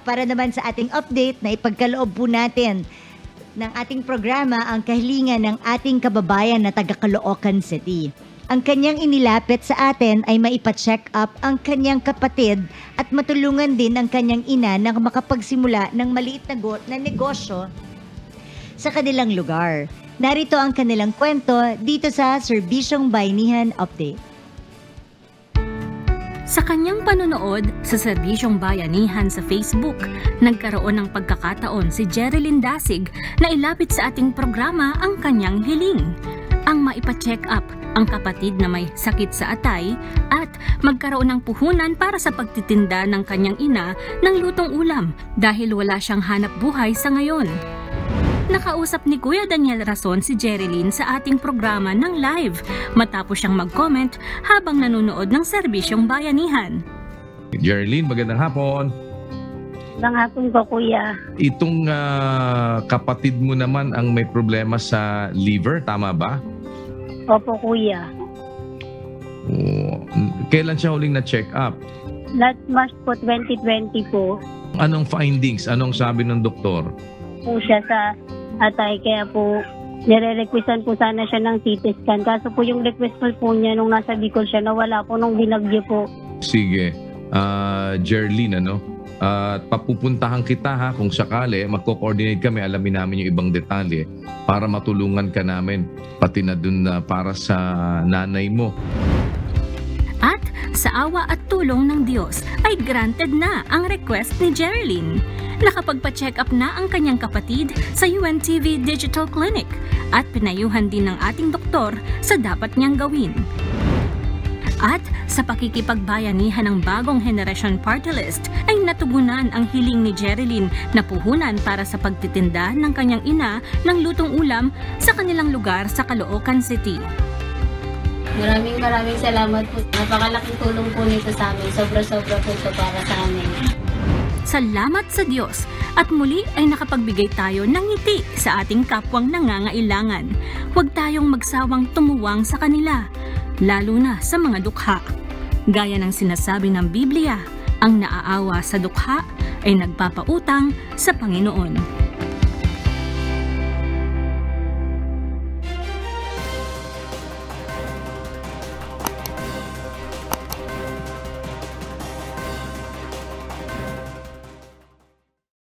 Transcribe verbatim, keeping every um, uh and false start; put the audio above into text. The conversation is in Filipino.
Para naman sa ating update na ipagkaloob po natin ng ating programa ang kahilingan ng ating kababayan na taga Caloocan City. Ang kanyang inilapit sa atin ay maipa-check up ang kanyang kapatid at matulungan din ang kanyang ina na makapagsimula ng maliit na, go- na negosyo sa kanilang lugar. Narito ang kanilang kwento dito sa Serbisyong Bayanihan Update. Sa kanyang panonood sa Serbisyong Bayanihan sa Facebook, nagkaroon ng pagkakataon si Jerilyn Dasig na ilapit sa ating programa ang kanyang hiling. Ang maipa-check up ang kapatid na may sakit sa atay at magkaroon ng puhunan para sa pagtitinda ng kanyang ina ng lutong ulam dahil wala siyang hanap buhay sa ngayon. Nakausap ni Kuya Daniel Rason si Jerilyn sa ating programa ng live matapos siyang mag-comment habang nanonood ng Serbisyong Bayanihan. Jerilyn, magandang hapon. Magandang hapon po, Kuya. Itong uh, kapatid mo naman ang may problema sa liver, tama ba? Opo, Kuya. Oh, kailan siya huling na-check up? Last March po, twenty twenty po. Anong findings? Anong sabi ng doktor? Po siya sa atay, kaya po nire-requestan po sana siya ng C T scan. Kaso po yung request po, po niya nung nasa Bicol siya, nawala po nung binagyo po. Sige, uh, Jerilyn, ano? At uh, papupuntahan kita ha kung sakali, magko-coordinate kami, alamin namin yung ibang detalye para matulungan ka namin, pati na dun uh, para sa nanay mo. At sa awa at tulong ng Diyos ay granted na ang request ni Jerilyn. Nakapagpa-check up na ang kanyang kapatid sa U N T V Digital Clinic at pinayuhan din ng ating doktor sa dapat niyang gawin. At sa pakikipagbayanihan ng bagong henerasyon party list ay natugunan ang hiling ni Jerilyn na puhunan para sa pagtitinda ng kanyang ina ng lutong ulam sa kanilang lugar sa Caloocan City. Maraming maraming salamat po. Napakalaking tulong po nito sa amin. Sobra-sobra po ito para sa amin. Salamat sa Diyos at muli ay nakapagbigay tayo ng ngiti sa ating kapwang nangangailangan. Huwag tayong magsawang tumuwang sa kanila, lalo na sa mga dukha. Gaya ng sinasabi ng Biblia, ang naaawa sa dukha ay nagpapautang sa Panginoon.